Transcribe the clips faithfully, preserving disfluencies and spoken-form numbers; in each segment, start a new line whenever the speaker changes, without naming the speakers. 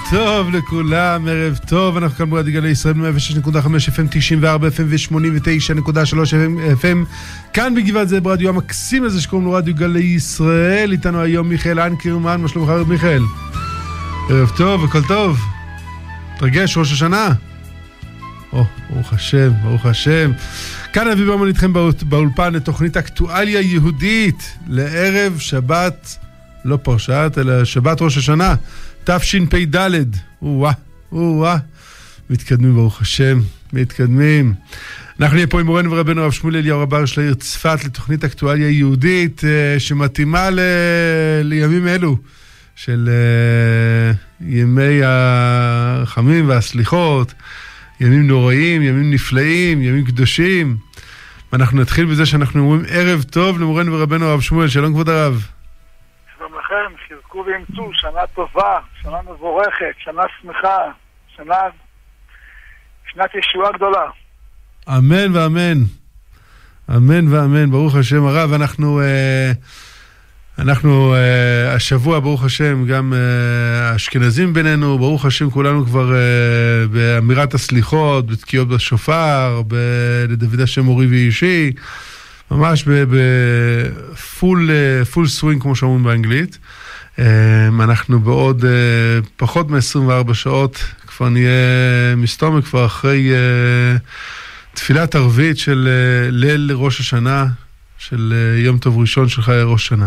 טוב לכולם, ערב טוב, אנחנו כאן ברדיו גלי ישראל מאה ושש נקודה חמש אף אם, תשעים וארבע אף אם ו-שמונים ותשע נקודה שלוש אף אם, כאן בגבעת זאב, ברדיו המקסים הזה שקוראים לו רדיו גלי ישראל. איתנו היום מיכאל אנקרמן. מה שלומך מיכאל? ערב טוב, הכל טוב? תרגש, ראש השנה? או, ברוך השם, ברוך השם. כאן אבי ברמן איתכם באולפן לתוכנית אקטואליה יהודית לערב שבת, לא פרשת, אלא שבת ראש השנה תשפ"ד. או-אה, או-אה. מתקדמים ברוך השם, מתקדמים. אנחנו נהיה פה עם מורנו ורבנו הרב שמואל אליהו רבר של העיר צפת לתוכנית אקטואליה יהודית שמתאימה ל... לימים אלו של ימי החמים והסליחות, ימים נוראים, ימים נפלאים, ימים קדושים. ואנחנו נתחיל בזה שאנחנו אומרים ערב טוב למורנו ורבנו הרב שמואל. שלום כבוד הרב.
שלום לכם, חזקו ואמצו, שנה טובה, שנה מבורכת, שנה שמחה, שנה, שנת ישועה גדולה.
אמן ואמן. אמן ואמן, ברוך השם הרב. אנחנו, אה, אנחנו אה, השבוע, ברוך השם, גם אה, אשכנזים בינינו, ברוך השם כולנו כבר אה, באמירת הסליחות, בתקיעות בשופר, לדוד השם אורי ואישי, ממש בפול פול סווינג כמו שאומרים באנגלית. אנחנו בעוד פחות מ-עשרים וארבע שעות כבר נהיה מסתום, כבר אחרי תפילת ערבית של ליל ראש השנה, של יום טוב ראשון של חיי ראש שנה.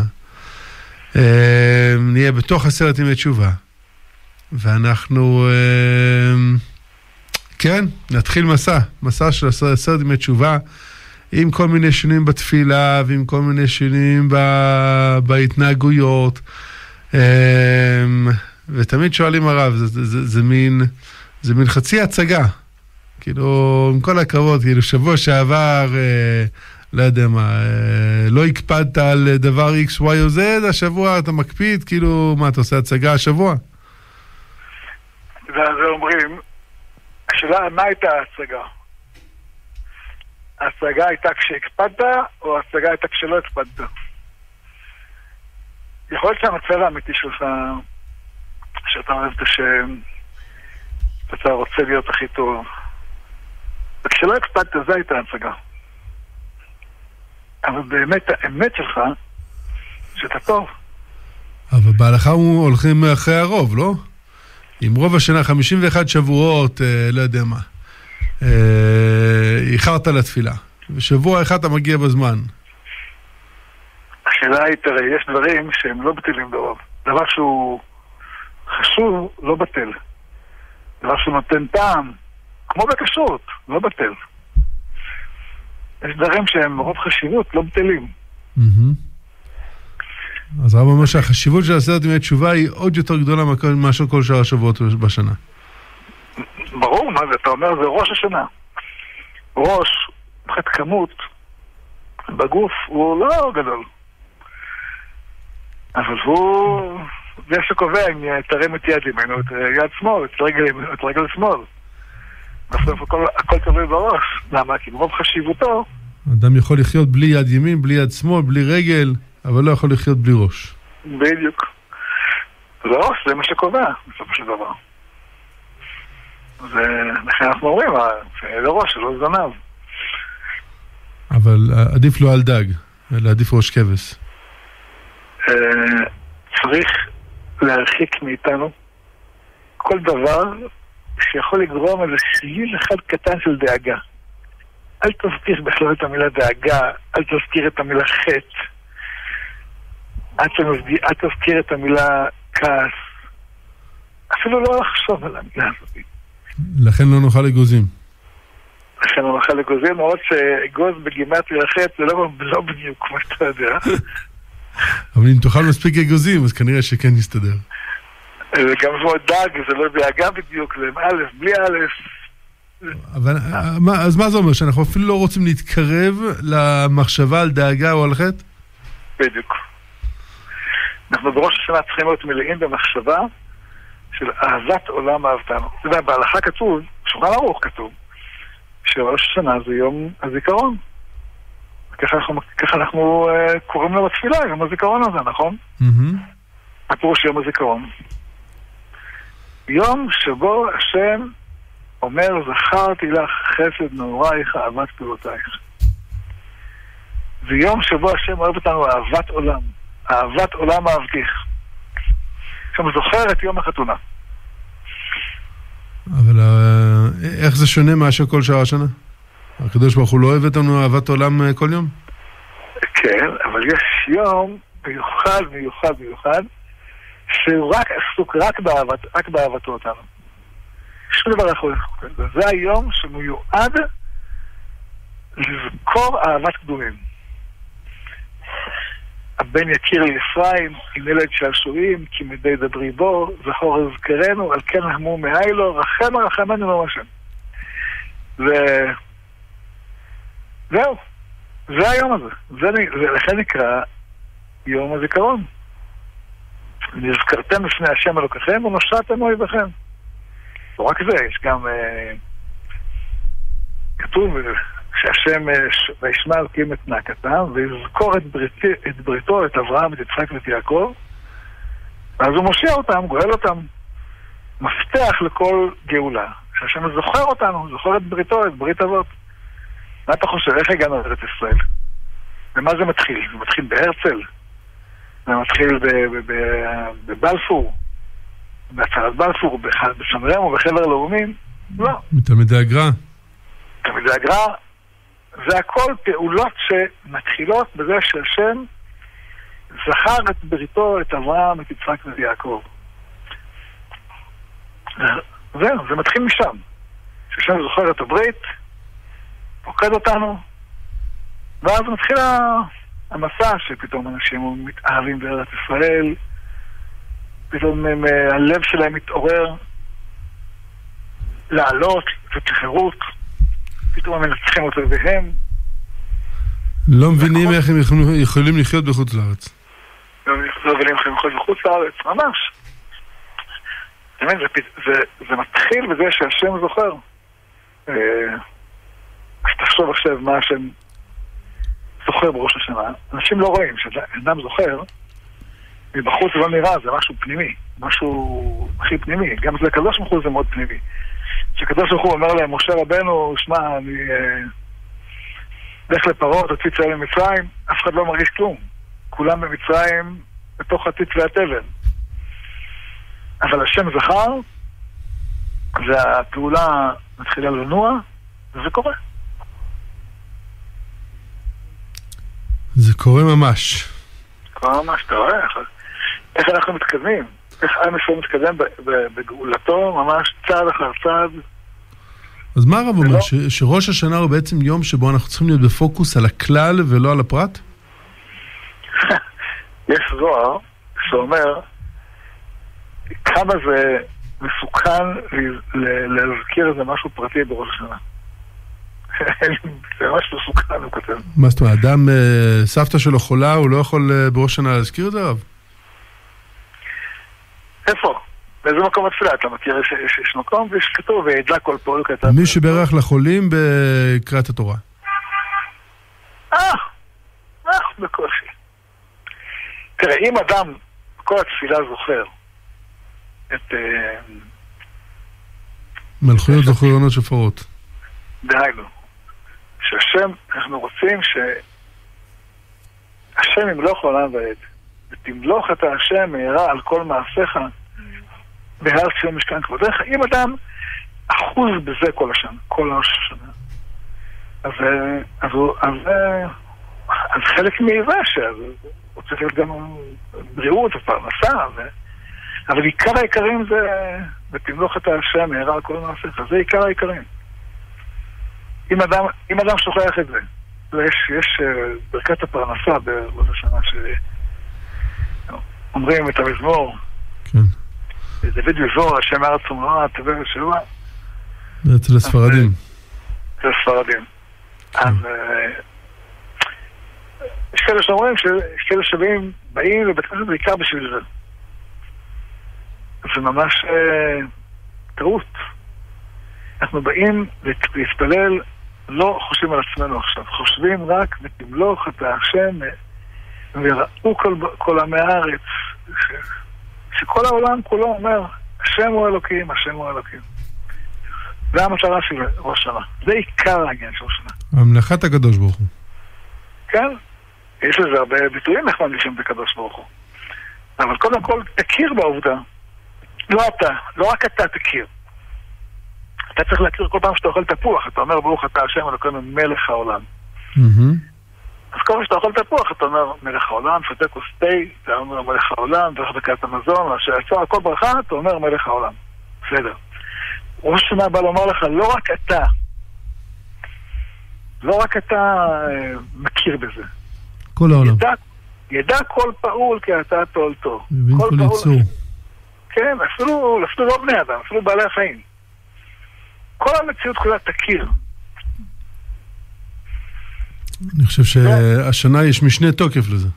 נהיה בתוך עשרת ימי תשובה, ואנחנו כן, נתחיל מסע, מסע של עשרת ימי תשובה, עם כל מיני שינויים בתפילה, ועם כל מיני שינויים בהתנהגויות, ותמיד שואלים הרב, זה, זה, זה, זה מין, זה מין חצי הצגה, כאילו, עם כל הכבוד, כאילו, שבוע שעבר, לא יודע מה, לא הקפדת על דבר X, Y או Z, השבוע אתה מקפיד, כאילו, מה, אתה עושה הצגה השבוע?
ואז אומרים, השאלה, מה הייתה ההצגה? ההצגה הייתה כשהקפדת, או ההצגה הייתה כשלא הקפדת? יכול להיות שהמצב האמיתי שלך, שאתה אוהב את השם, שאתה רוצה להיות הכי טוב, וכשלא הקפדת, זה הייתה ההצגה. אבל באמת, האמת שלך, שאתה טוב.
אבל בהלכה הוא הולכים אחרי הרוב, לא? עם רוב השנה, חמישים ואחת שבועות, אה, לא יודע מה. איחרת לתפילה, ושבוע אחד אתה מגיע בזמן.
השאלה היא, תראה, יש דברים שהם לא בטלים ברוב. דבר שהוא חשוב, לא בטל. דבר שהוא נותן טעם, כמו בכשרות, לא בטל. יש דברים שהם רוב חשיבות, לא בטלים.
אז רב אומר שהחשיבות של עשרת ימי תשובה היא עוד יותר גדולה מאשר כל שאר השבועות בשנה.
ברור, מה זה? אתה אומר, זה ראש השנה. ראש, מבחינת כמות, בגוף, הוא לא גדול. אבל הוא, זה שקובע אם תרים את יד ימין, את יד שמאל, את רגל, את רגל שמאל. בסוף הכל, הכל תלוי בראש. למה? כי ברוב חשיבותו...
אדם יכול לחיות בלי יד ימין, בלי יד שמאל, בלי רגל, אבל לא יכול לחיות בלי ראש.
בדיוק. זה ראש, זה מה שקובע, בסופו של דבר. ולכן אנחנו אומרים, זה ראש, זה לא זנב.
אבל עדיף לא על דג, אלא עדיף ראש כבש.
צריך להרחיק מאיתנו כל דבר שיכול לגרום איזה שליל אחד קטן של דאגה. אל תזכיר בכלל את המילה דאגה, אל תזכיר את המילה חטא, אל תזכיר את המילה כעס. אפילו לא לחשוב על המילה הזאת.
לכן לא נאכל אגוזים.
לכן לא נאכל אגוזים, למרות שאגוז בגימטריה חטא זה לא, לא בדיוק, כמו שאתה יודע.
אבל אם תאכל מספיק אגוזים, אז כנראה שכן נסתדר.
גם כמו דג, זה לא דאגה בדיוק, זה עם א', בלי א'.
אבל אז מה זה אומר? שאנחנו אפילו לא רוצים להתקרב למחשבה על דאגה או על חטא?
בדיוק. אנחנו בראש השנה צריכים להיות מלאים במחשבה של אהבת עולם אהבתנו. אתה יודע, בהלכה כתוב, שולחן ערוך כתוב, שראש השנה זה יום הזיכרון. ככה אנחנו, ככה אנחנו uh, קוראים לו בתפילה, יום הזיכרון הזה, נכון?
Mm-hmm.
הפירוש יום הזיכרון. יום שבו השם אומר, זכרתי לך חסד נעורייך, אהבת פעולותייך. זה יום שבו השם אוהב אותנו אהבת עולם. אהבת עולם אהבתיך. עכשיו זוכר את יום החתונה.
אבל איך זה שונה מאשר כל שאר השנה? הקדוש ברוך הוא לא אוהב אותנו אהבת עולם כל יום?
כן, אבל יש יום מיוחד, מיוחד, מיוחד, שהוא רק עסוק רק באהבת, רק באהבתו אותנו. שום דבר אחר. זה היום שמיועד לזכור אהבת קדומים. הבן יכיר לישראל, עם ילד שעשועים, כי מדי דברי בו, זכור הזכרנו, על כן רחמו מאילו, רחם רחמנו לא משם. ו... זהו. זה היום הזה. זה, זה לכן נקרא יום הזיכרון. נזכרתם לפני השם אלוקיכם ונושעתם אויביכם. לא רק זה, יש גם אה, כתוב שהשם וישמע אלוקים את נאקתם ויזכור את, בריתי, את בריתו, את אברהם, את יצחק ואת יעקב, ואז הוא מושיע אותם, גואל אותם. מפתח לכל גאולה. שהשם זוכר אותנו, זוכר את בריתו, את ברית אבות. מה אתה חושב? איך הגענו לארץ ישראל? ומה זה מתחיל? זה מתחיל בהרצל, זה מתחיל בבלפור, בהצהרת בלפור, בסן רמו, בחבר הלאומים? לא.
מתלמידי הגר"א.
תלמידי הגר"א, זה הכל פעולות שמתחילות בזה שהשם זכר את בריתו, את אברהם, את יצחק ואת יעקב. זהו, זה מתחיל משם. שהשם זוכר את הברית, פוקד אותנו, ואז מתחיל המסע שפתאום אנשים מתאהבים בארץ ישראל, פתאום הם, הלב שלהם מתעורר לעלות, לתת חירות, פתאום הם מנצחים אותו והם.
לא מבינים איך הם יכולים לחיות בחוץ לארץ.
לא מבינים איך הם יכולים לחוץ לארץ, ממש. זה, זה, זה מתחיל בזה שהשם זוכר. אז תחשוב עכשיו מה השם זוכר בראש השנה. אנשים לא רואים שאדם זוכר, מבחוץ זה לא נראה, זה משהו פנימי, משהו הכי פנימי. גם זה הקדוש ברוך הוא זה מאוד פנימי. כשהקדוש ברוך הוא אומר להם, משה רבנו, שמע, אני לך לפרעה, תוציא צאל ממצרים, אף אחד לא מרגיש כלום. כולם במצרים בתוך הציץ והתבן. אבל השם זכר, והפעולה מתחילה לנוע, וזה קורה.
זה קורה ממש.
קורה ממש, אתה רואה? איך אנחנו מתקדמים? איך עם ישראל מתקדם בגאולתו, ממש צעד אחר צעד.
אז מה הרב אומר? שראש השנה הוא בעצם יום שבו אנחנו צריכים להיות בפוקוס על הכלל ולא על הפרט?
יש זוהר שאומר כמה זה מסוכן להזכיר איזה משהו פרטי בראש השנה. זה ממש מסוכן, הוא כותב.
מה זאת אומרת, אדם, סבתא שלו חולה, הוא לא יכול בראש השנה להזכיר את זה, הרב?
איפה? באיזה מקום התפילה? אתה מכיר שיש מקום ויש כתוב וידלה כל פעול כתב.
מי שברך לחולים בקריאת התורה.
אה, אה, בקושי. תראה, אם אדם כל התפילה זוכר את
מלכויות זכרונות שופרות.
דהיינו, שהשם, אנחנו רוצים שהשם ימלוך עולם ועד, ותמלוך את השם מהרה על כל מעשיך בהר ציון משכן כבודך. אם אדם אחוז בזה כל השנה, כל השנה, אז, אז, אז, אז חלק מזה שהוא צריך להיות גם בריאות ופרנסה, ו... אבל עיקר העיקרים זה ותמלוך את השם מהרה על כל מעשיך. זה עיקר העיקרים. אם אדם, אם אדם שוכח את זה, יש, יש ברכת הפרנסה בראש השנה שאומרים את המזמור.
כן.
דוד מזמור, השם הארץ ומלואה, תבל ושלווה.
זה אצל הספרדים.
אצל הספרדים. אז יש כאלה שאומרים שיש כאלה שבאים, באים לבית כנסת בעיקר בשביל זה. זה ממש טעות. אנחנו באים להתפלל, לא חושבים על עצמנו עכשיו, חושבים רק ותמלוך את השם וראו כל, כל עמי הארץ, ש, שכל העולם כולו אומר, השם הוא אלוקים, השם הוא אלוקים. זה המטרה של ראש שנה. זה עיקר העניין של ראש שנה.
המלאכת הקדוש ברוך הוא.
כן? יש לזה הרבה ביטויים איך ממליכים את הקדוש ברוך הוא. אבל קודם כל תכיר בעובדה. לא אתה, לא רק אתה תכיר. אתה צריך להכיר כל פעם שאתה אוכל תפוח. אתה אומר ברוך אתה השם אלוקינו מלך העולם. אז כל פעם שאתה אוכל תפוח אתה אומר מלך העולם, שותה כוס תה, אתה אומר מלך העולם, דרך ברכת המזון, שעצור כל ברכה אתה אומר מלך העולם. בסדר. ראש השנה בא לומר לך, לא רק אתה, לא רק אתה אה, מכיר בזה.
כל העולם.
ידע, ידע כל פעול כי אתה תועלתו.
מבין כל יצור.
כן, אפילו, אפילו לא בני אדם, אפילו בעלי החיים. כל המציאות כולה תכיר.
אני חושב שהשנה יש משנה תוקף לזה.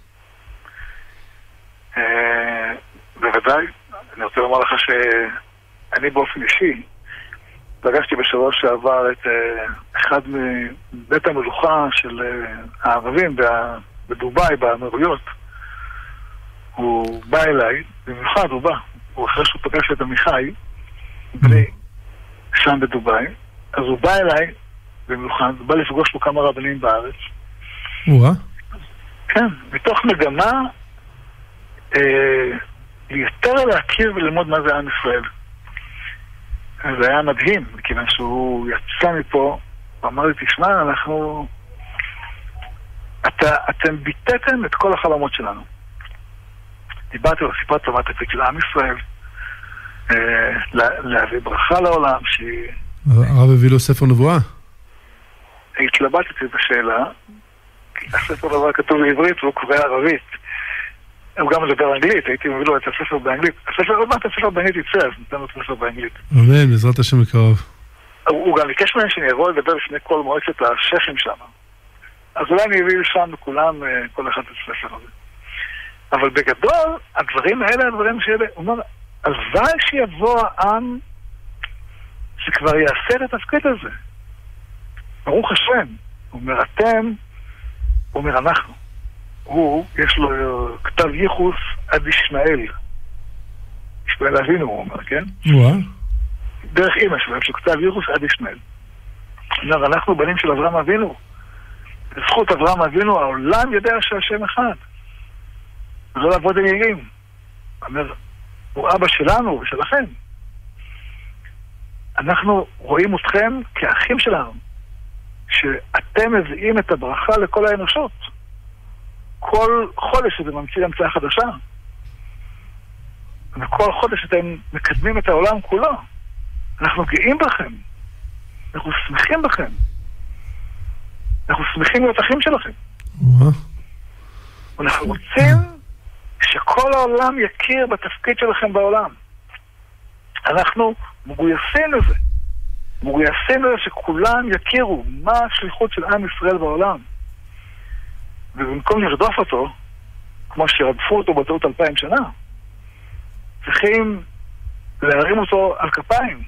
אה, בוודאי. אני רוצה לומר לך שאני באופן אישי, פגשתי בשבוע שעבר את uh, אחד מבית המלוכה של uh, הערבים בדובאי, באמירויות. הוא בא אליי, במיוחד הוא בא, הוא אחרי שהוא פגש את עמיחי, בני, שם בדובאי, אז הוא בא אליי במיוחד, הוא בא לפגוש פה כמה רבנים בארץ.
וואה.
כן, מתוך מגמה אה, יותר להכיר וללמוד מה זה עם ישראל. זה היה מדהים, מכיוון שהוא יצא מפה, ואמר לי, תשמע, אנחנו... אתה, אתם ביטאתם את כל החלומות שלנו. דיברתי לו, סיפרת לו מה תפקיד של עם ישראל, אה, לה, להביא ברכה לעולם, שהיא...
הרב הביא לו ספר נבואה?
התלבטתי בשאלה, כי הספר נבואה כתוב בעברית והוא קורא ערבית. הוא גם מדבר אנגלית, הייתי מביא לו את הספר באנגלית. הספר עוד מעט, הספר באנגלית יצא, אז ניתן לו את הספר באנגלית.
אמן, בעזרת השם מקרוב.
הוא, הוא גם ביקש מהם שאני אבוא לדבר לפני כל מועצת השכים שם. אז אולי אני אביא לשם לכולם, כל אחד את הספר הזה. אבל בגדול, הדברים האלה, הדברים שאלה, הוא אומר, הלוואי שיבוא העם שכבר יעשה את התפקיד הזה. ברוך השם. הוא אומר, אתם, הוא אומר, אנחנו. הוא, יש לו כתב ייחוס עד ישמעאל. ישמעאל אבינו, הוא אומר, כן?
וואה.
דרך אמא שלו, יש לו כתב ייחוס עד ישמעאל. הוא אומר, אנחנו בנים של אברהם אבינו. בזכות אברהם אבינו, העולם יודע שהשם אחד. ולא לעבוד אלילים. הוא אומר, הוא אבא שלנו ושלכם. אנחנו רואים אתכם כאחים שלנו. שאתם מביאים את הברכה לכל האנושות. כל חודש אתם ממציאים המצאה חדשה. וכל חודש אתם מקדמים את העולם כולו. אנחנו גאים בכם. אנחנו שמחים בכם. אנחנו שמחים להיות אחים שלכם. אנחנו רוצים שכל העולם יכיר בתפקיד שלכם בעולם. אנחנו מגויסים לזה. מגויסים לזה שכולם יכירו מה השליחות של עם ישראל בעולם. ובמקום לרדוף אותו, כמו שרדפו אותו בטעות אלפיים שנה, צריכים להרים אותו על כפיים.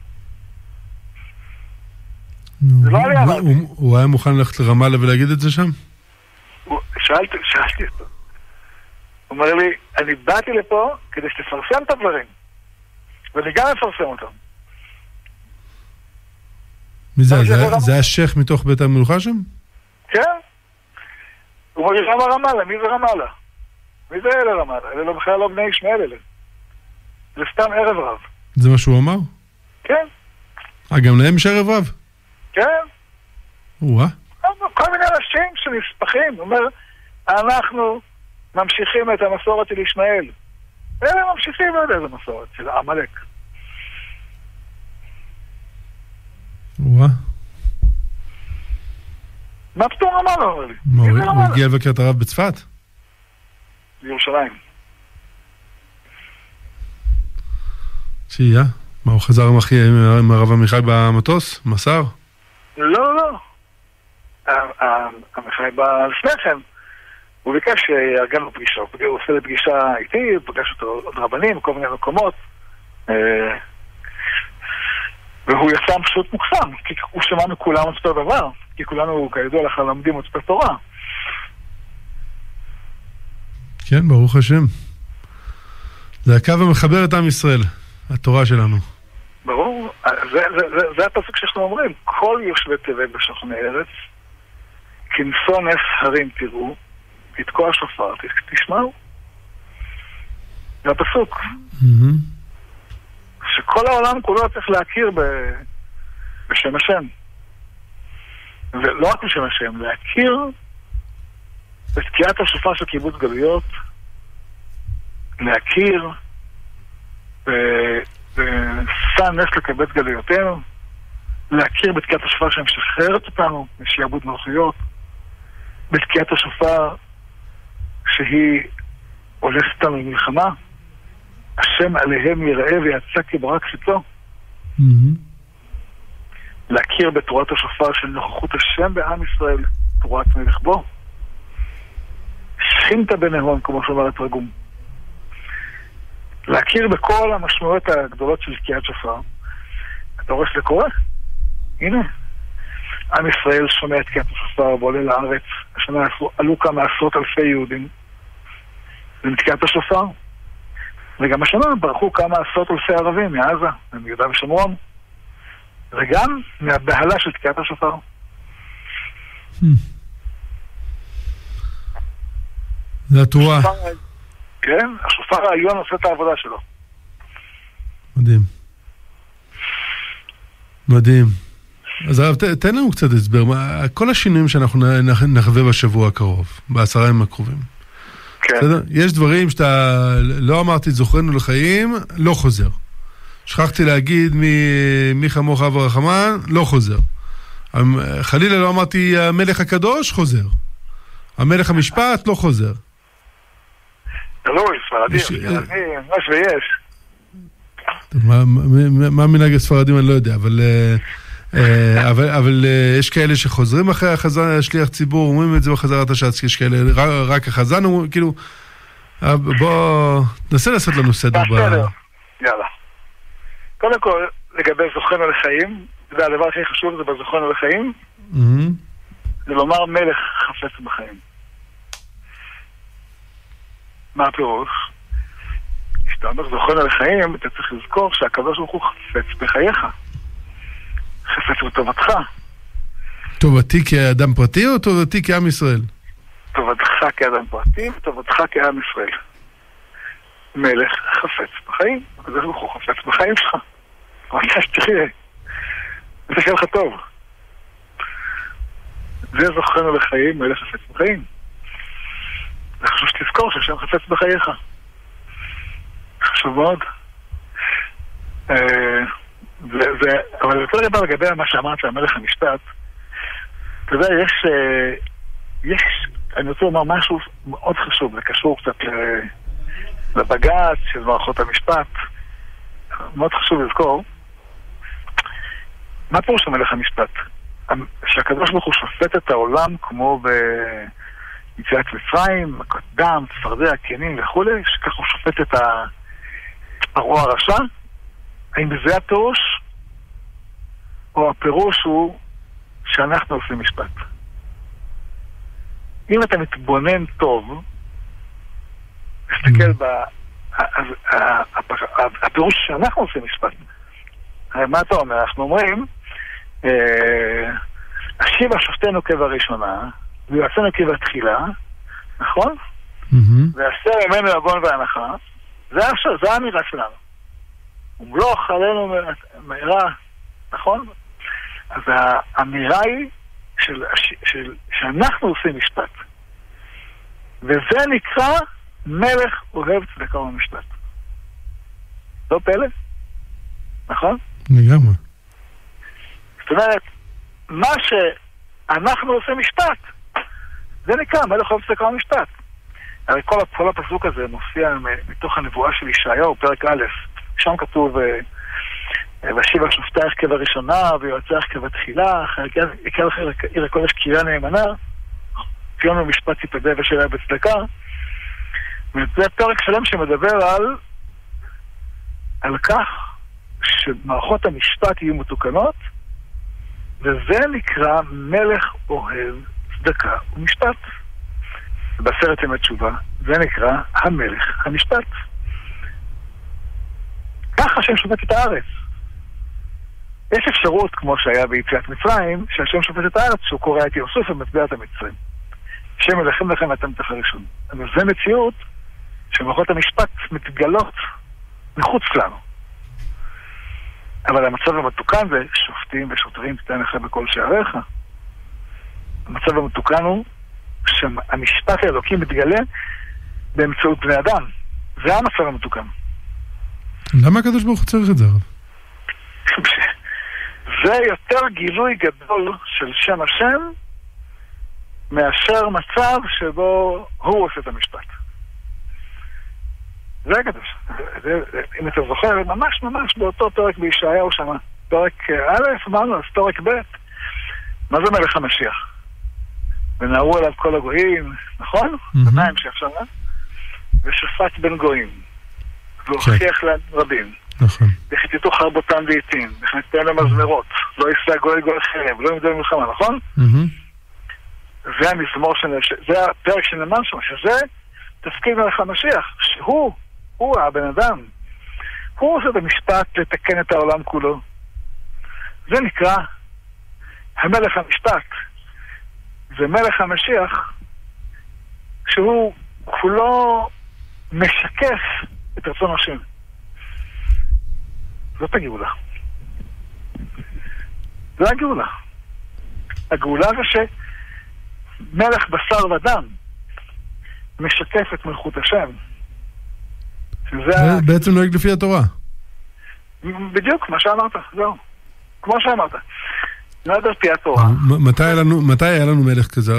זה לא היה עליו.
הוא היה מוכן ללכת לרמאללה ולהגיד את זה שם?
שאלתי, שאלתי אותו. הוא אומר לי, אני באתי לפה כדי שתפרסם את הדברים, ואני גם אפרסם אותם.
מי זה? זה השייך מתוך בית המלוכה שם?
כן. הוא אומר, למה רמאללה? מי זה רמאללה? מי זה אלה רמאללה? אלה בכלל לא בני ישמעאל אלה. זה סתם ערב רב.
זה מה שהוא אמר?
כן.
אה, גם להם יש ערב רב?
כן.
וואה.
כל מיני אנשים שנספחים. הוא אומר, אנחנו ממשיכים את המסורת של ישמעאל. אלה ממשיכים, לא יודע איזה מסורת, של עמלק.
וואה.
מה פתאום רמאללה, אומר לי?
הוא הגיע לבקר את הרב בצפת?
בירושלים.
שיהיה? מה, הוא חזר עם הרב עמיחי במטוס? מסר?
לא, לא. עמיחי בא לפני כן. הוא ביקש שיארגן לו פגישה. הוא עושה לפגישה איתי, הוא פגש אותו עוד רבנים, כל מיני מקומות. והוא יצא פשוט מוקסם, כי הוא שמע מכולם אותו דבר. כי כולנו, כידוע לך, למדים את התורה.
כן, ברוך השם. זה הקו המחבר את עם ישראל. התורה שלנו.
ברור, זה, זה, זה, זה הפסוק שאנחנו אומרים, כל יושבי תבל בשוכני ארץ, כנשוא נס הרים תראו, תתקוע שופר, תשמעו. זה הפסוק. שכל העולם כולו צריך להכיר ב... בשם השם. ולא רק בשם השם, להכיר בתקיעת השופר של קיבוץ גלויות, להכיר ושא נס לקבץ גלויותינו, להכיר בתקיעת השופר שמשחררת אותנו משעבוד מלכויות, בתקיעת השופר שהיא הולכת אותנו למלחמה, השם עליהם יראה ויצא כברק חצו. להכיר בתורת השופר של נוכחות השם בעם ישראל, תורת מלך בו. שכינת בנהון, כמו שאומר התרגום. להכיר בכל המשמעויות הגדולות של תקיעת שופר. אתה רואה שזה קורה? הנה. עם ישראל שומע תקיעת השופר ועולה לארץ. השנה עלו כמה עשרות אלפי יהודים לתקיעת השופר. וגם השנה ברחו כמה עשרות אלפי ערבים מעזה, מיהודה ושומרון. וגם מהבהלה של תקיעת השופר.
זה התורה.
כן, השופר העליון עושה את העבודה שלו.
מדהים. מדהים. אז הרב, תן לנו קצת הסבר. כל השינויים שאנחנו נחווה בשבוע הקרוב, בעשרה ימים הקרובים.
כן.
יש דברים שאתה לא אמרתי זוכרנו לחיים, לא חוזר. שכחתי להגיד מי כמוך ורחמן, לא חוזר. חלילה לא אמרתי המלך הקדוש, חוזר. המלך המשפט, לא חוזר.
תלוי, ספרדים, מה שיש.
מה מנהג הספרדים אני לא יודע, אבל יש כאלה שחוזרים אחרי החזן, שליח ציבור, אומרים את זה בחזרת השץ, יש כאלה, רק החזן, כאילו, בוא, נסה לעשות לנו סדר.
יאללה. קודם כל, לגבי זוכרנו לחיים, זה הדבר הכי חשוב, זה בזוכרנו לחיים, זה לומר מלך חפץ בחיים. מה הפירוש? כשאתה אומר זוכרנו לחיים, אתה צריך לזכור שהקדוש ברוך הוא חפץ בחייך. חפץ בטובתך.
טובתי כאדם פרטי או טובתי כעם ישראל?
טובתך כאדם פרטי וטובתך כעם ישראל. מלך חפץ בחיים. הקדוש ברוך הוא חפץ בחיים שלך. רוצה שתחיה. זה שיהיה לך טוב. זה זוכרנו לחיים, מלך חפץ בחיים. זה חשוב שתזכור שהשם חפץ בחייך. חשוב מאוד. אבל יותר גדול לגבי מה שאמרת, המלך המשפט, אתה יודע, יש, יש, אני רוצה לומר משהו מאוד חשוב, זה קשור קצת לבג"ץ של מערכות המשפט. מאוד חשוב לזכור, מה פירוש המלך המשפט? שהקדוש ברוך הוא שופט את העולם כמו ביציאת מצרים, מכות דם, צפרדע, קנים וכו', שכך הוא שופט את הרוע הרשע. האם זה הפירוש? או הפירוש הוא שאנחנו עושים משפט? אם אתה מתבונן טוב, תסתכל ב... הפירוש שאנחנו עושים משפט. מה אתה אומר? אנחנו אומרים, השיבה שופטנו כבראשונה, ויועצנו כבתחילה, נכון? והסר ממנו עוון והנחה, זה האמירה שלנו. ומלוך עלינו מהרה, נכון? אז האמירה היא של, של, שאנחנו עושים משפט. וזה נקרא מלך אוהב צדקה ומשפט. לא פלא? נכון?
לגמרי.
זאת אומרת, מה שאנחנו עושים משפט, זה נקרא מלך אוהב צדקה ומשפט. הרי כל, כל הפסוק הזה מופיע מתוך הנבואה של ישעיהו, פרק א', שם כתוב, והשיבה שופטייך כבראשונה, ויועצייך כבתחילה, יקרא לך עיר הקודש קריה נאמנה, ציון ומשפט תיפדה ושאלה בצדקה. וזה פרק שלם שמדבר על על כך שמערכות המשפט יהיו מתוקנות, וזה נקרא מלך אוהב צדקה ומשפט. בעשרת ימי תשובה, זה נקרא המלך המשפט. ככה השם שופט את הארץ. יש אפשרות, כמו שהיה ביציאת מצרים, שהשם שופט את הארץ, שהוא קורא את יוסף ומצביע את המצרים. השם ילחם לכם ואתם תחרישון ראשון. אבל זו מציאות שמערכות המשפט מתגלות מחוץ לנו. אבל המצב המתוקן זה שופטים ושוטרים תתן לך בכל שעריך. המצב המתוקן הוא שהמשפט האלוקי מתגלה באמצעות בני אדם. זה המצב המתוקן.
למה הקדוש ברוך הוא צריך את זה, הרב?
זה יותר גילוי גדול של שם השם מאשר מצב שבו הוא עושה את המשפט. זה הקדוש. אם אתה זוכר, ממש ממש באותו פרק בישעיהו שם, פרק א', אמרנו, אז פרק ב', מה זה מלך המשיח? ונערו אליו כל הגויים, נכון? ביניים שעכשיו, ושפט בין גויים, והוכיח להם רבים.
נכון.
וכיתתו חרבותם ועיתים, וכניסתם למזמרות, לא יישא גוי גוי חרב, לא ימדו במלחמה, נכון? זה המזמור, זה הפרק שנאמר שם, שזה תפקיד מלך המשיח, שהוא, הוא הבן אדם, הוא עושה את המשפט לתקן את העולם כולו. זה נקרא המלך המשפט. זה מלך המשיח שהוא כולו משקף את רצון השם. זאת הגאולה. זה הגאולה. הגאולה זה שמלך בשר ודם משקף את מלכות השם. שזה
בעצם נוהג לפי התורה.
בדיוק, מה שאמרת, זהו. כמו שאמרת. נוהג לפי התורה.
מתי היה לנו מלך כזה?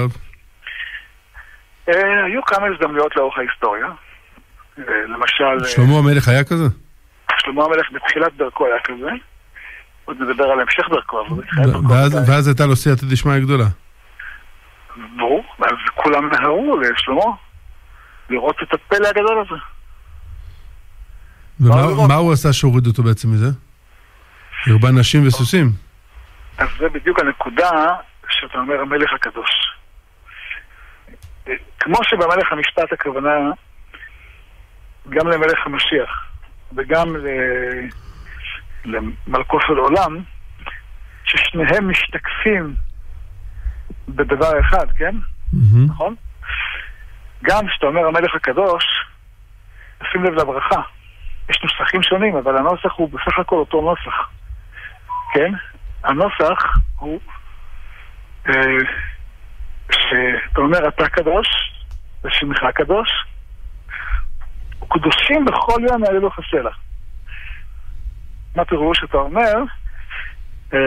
היו כמה הזדמנויות לאורך ההיסטוריה. למשל...
שלמה המלך היה כזה?
שלמה המלך בתחילת דרכו היה כזה. עוד נדבר על המשך דרכו.
ואז הייתה לו סייעתא דשמיא גדולה.
ברור, ואז כולם נהרו לשלמה לראות את הפלא הגדול הזה.
ומה הוא עשה שהוריד אותו בעצם מזה? הרבה נשים וסוסים.
אז זה בדיוק הנקודה שאתה אומר המלך הקדוש. כמו שבמלך המשפט הכוונה גם למלך המשיח וגם למלכו של עולם, ששניהם משתקפים בדבר אחד, כן? נכון? גם שאתה אומר המלך הקדוש, שים לב לברכה. יש נוסחים שונים, אבל הנוסח הוא בסך הכל אותו נוסח. כן? הנוסח הוא אה, שאתה אומר אתה קדוש ושמך קדוש וקדושים בכל יום יעלו הסלע. מה פירוש שאתה אומר אה,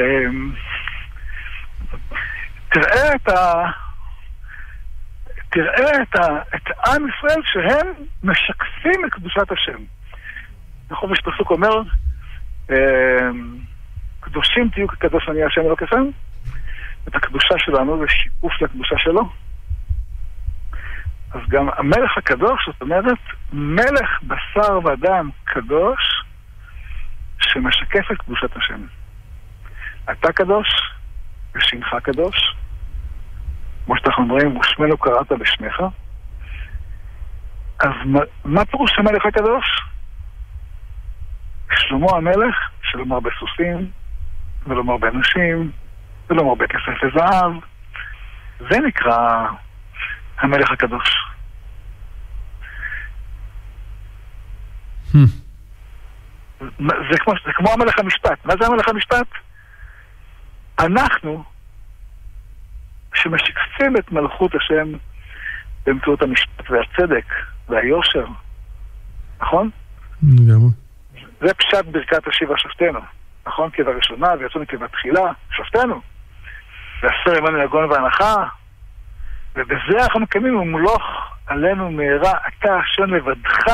תראה את ה תראה את, ה... את עם ישראל שהם משקפים את קדושת השם. נכון, יש פסוק אומר אה, קדושים תהיו כקדוש אני השם אלוקיכם. את הקדושה שלנו זה שיקוף לקדושה שלו. אז גם המלך הקדוש, זאת אומרת מלך בשר ודם קדוש שמשקף את קדושת השם. אתה קדוש ושמך קדוש, כמו שאנחנו אומרים, ושמנו קראת בשמך. אז מה, מה פירוש המלך הקדוש? שלמה המלך, שלא מרבה סוסים, ולא מרבה נשים, ולא מרבה כסף וזהב. זה נקרא המלך הקדוש.
Hmm.
זה כמו, זה כמו המלך המשפט. מה זה המלך המשפט? אנחנו שמשקפים את מלכות השם באמצעות המשפט והצדק והיושר. נכון?
לגמרי.
זה פשט ברכת השיבה שופטנו. נכון? כבראשונה ויצאנו כבתחילה שופטנו. ועשר עמנו יגון והנחה. ובזה אנחנו מקיימים ומלוך עלינו מהרה אתה השם לבדך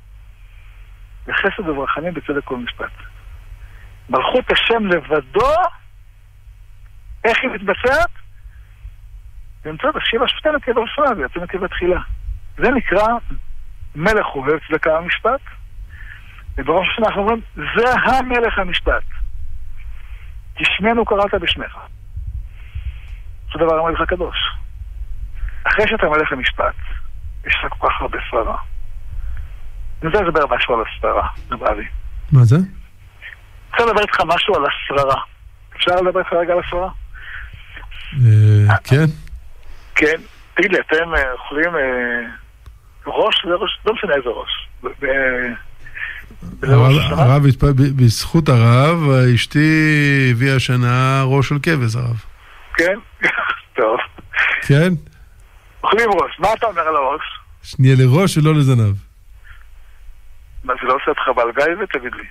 וחסד וברחמים בצדק כל משפט. מלכות השם לבדו, איך היא מתבצעת? באמצעות השיבה שופטנו כבראשונה ויצאנו כבתחילה. זה נקרא מלך אוהב צדקה ומשפט. ובראש השנה אנחנו אומרים זה המלך המשפט. תשמנו קראת בשמך. זה דבר המלך הקדוש. אחרי שאתה מלך המשפט, יש לך כל כך הרבה סברה. אני רוצה לדבר משהו על הסברה, זה בא לי.
מה זה?
רוצה לדבר איתך משהו על השררה. אפשר לדבר איתך רגע על השררה?
כן.
כן. תגיד לי, אתם אוכלים ראש? לא משנה איזה ראש.
הרב, בזכות הרב, אשתי הביאה השנה ראש של כבש, הרב.
כן? טוב.
כן?
אוכלים ראש. מה אתה אומר על הראש?
שנייה לראש ולא לזנב.
מה, זה לא עושה אותך בלגייבה? תגיד לי.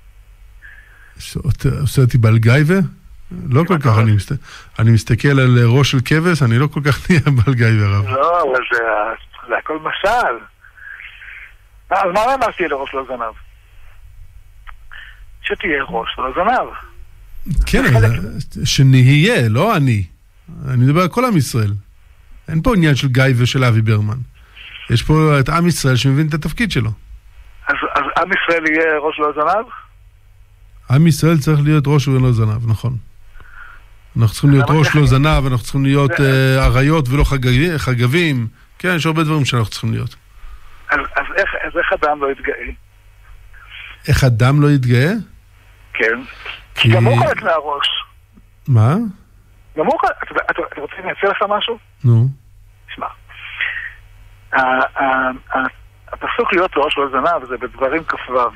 עושה אותי בלגייבה? לא כל כך, אני מסתכל על ראש של כבש, אני לא כל כך נהיה בלגייבה, הרב.
לא, אבל זה הכל משל. אז מה אמרתי לראש לא זנב? שתהיה ראש לא זנב.
כן, שנהיה, לא אני. אני מדבר על כל עם ישראל. אין פה עניין של גיא ושל אבי ברמן. יש פה את עם ישראל שמבין את התפקיד שלו.
אז עם ישראל יהיה ראש לא זנב?
עם ישראל צריך להיות ראש ולא זנב, נכון. אנחנו צריכים להיות ראש לא זנב, אנחנו צריכים להיות עריות ולא חגבים. כן, יש הרבה דברים שאנחנו צריכים להיות.
אז איך אדם לא יתגאה?
איך אדם לא יתגאה?
כן. כי גם הוא חלק מהראש.
מה?
גם הוא חלק... אתה רוצה להציע לך משהו?
נו.
תשמע. הפסוק להיות ראש לא זנב זה בדברים כ"ו.